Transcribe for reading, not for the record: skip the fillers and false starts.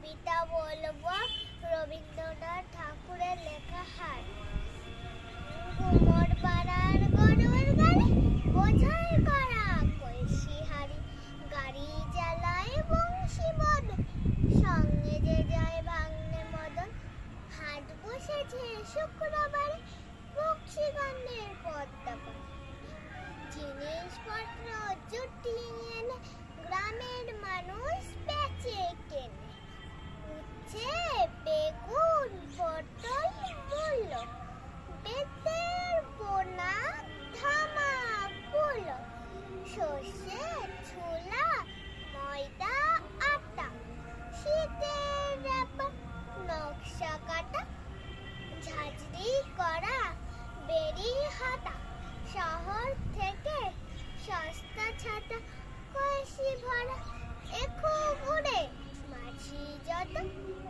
কবিতা বলবো রবীন্দ্রনাথ ঠাকুরের লেখা হার। ঘুমোর পাড়ার গরুর গাড়ি বোঝাই করা কলসি হাড়ি, গাড়ি চালায় বংশী মদন, সঙ্গে যে যায় ভাগ্নে মদন। হাট বসেছে শুক্রবারে, বক্সিগণের পদ্মা পারে। জিনিসপত্র জুটিয়ে এনে গ্রামের মানুষ বেচে কেনে। উচ্ছে বেগুন পটল মূল, বেতের বোনা ধামা কুল, সর্ষে ছোলা ময়দা আটা, শীতের ব্যাপার নকশা কাটা, ঝাঁঝরি করা বেরি হাতা। শহর থেকে সস্তা ছাতা কলসি ভরা, একু উড়ে মাঝি যত